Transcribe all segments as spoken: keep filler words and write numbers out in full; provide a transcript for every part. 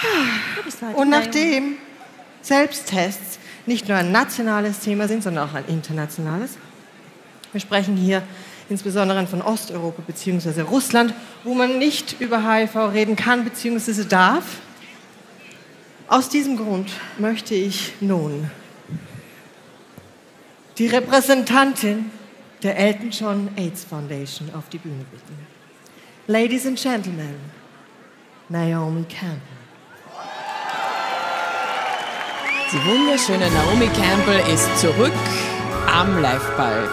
Und nachdem Selbsttests nicht nur ein nationales Thema sind, sondern auch ein internationales, wir sprechen hier insbesondere von Osteuropa bzw. Russland, wo man nicht über H I V reden kann bzw. darf. Aus diesem Grund möchte ich nun die Repräsentantin der Elton John AIDS Foundation auf die Bühne bitten. Ladies and Gentlemen, Naomi Campbell. Die wunderschöne Naomi Campbell ist zurück am Liveball.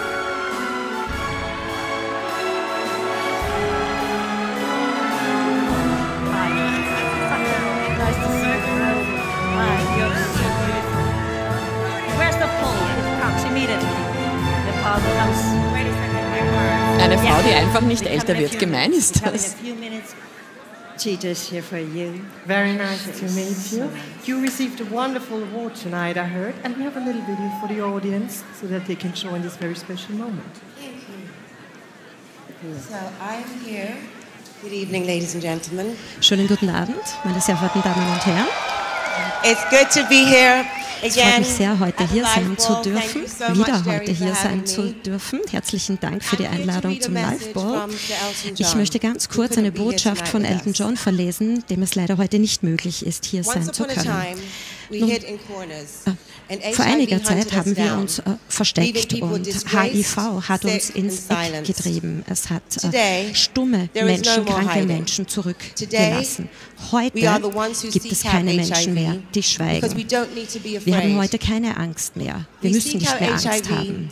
Eine Frau, die einfach nicht älter wird, gemein ist das. Cheetah's here for you. Very nice to meet you. You received a wonderful award tonight, I heard, and we have a little video for the audience so that they can show in this very special moment. Thank you. So I'm here. Good evening, ladies and gentlemen. Schönen guten Abend, meine sehr verehrten Damen und Herren. It's good to be here. Es freut mich sehr, heute hier sein zu dürfen, wieder heute hier sein zu dürfen. Herzlichen Dank für die Einladung zum Liveball. Ich möchte ganz kurz eine Botschaft von Elton John verlesen, dem es leider heute nicht möglich ist, hier sein zu können. Nun, äh, vor einiger Zeit haben wir uns äh, versteckt und H I V hat uns ins Eck getrieben. Es hat äh, stumme Menschen, kranke Menschen zurückgelassen. Heute gibt es keine Menschen mehr, die schweigen. Wir haben heute keine Angst mehr. Wir müssen nicht mehr Angst haben.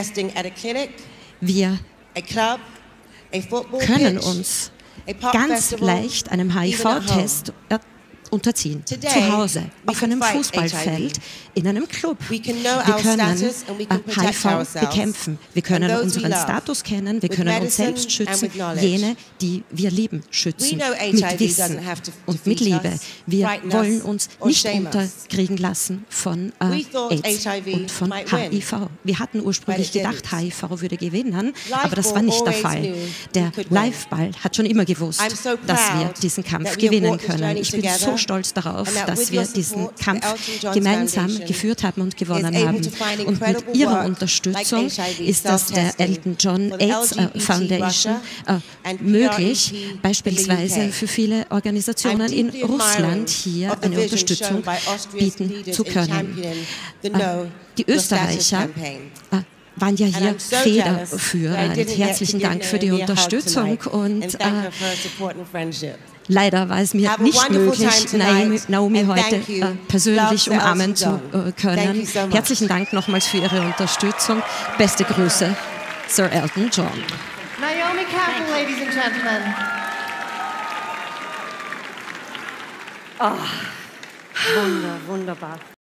Wir können uns ganz leicht einem H I V-Test unterziehen. Zu Hause, auf einem Fußballfeld, in einem Club. Wir können H I V bekämpfen. Wir können unseren Status kennen. Wir können uns selbst schützen. Jene, die wir lieben, schützen. Mit Wissen und mit Liebe. Wir wollen uns nicht unterkriegen lassen von äh, AIDS und von H I V. Wir hatten ursprünglich gedacht, H I V würde gewinnen, aber das war nicht der Fall. Der Liveball hat schon immer gewusst, dass wir diesen Kampf gewinnen können. Ich bin so stolz darauf, dass wir diesen Kampf gemeinsam geführt haben und gewonnen haben. Und mit Ihrer Unterstützung ist das der Elton John AIDS Foundation äh, möglich, beispielsweise für viele Organisationen in Russland hier eine Unterstützung bieten zu können. Äh, die Österreicher äh, waren ja hier federführend. Herzlichen Dank für die Unterstützung und äh, leider war es mir nicht möglich, Naomi, Naomi heute äh, persönlich umarmen zu äh, können. Herzlichen Dank nochmals für Ihre Unterstützung. Beste Grüße, Sir Elton John. Naomi Campbell, ladies and gentlemen. Oh, wunder, wunderbar.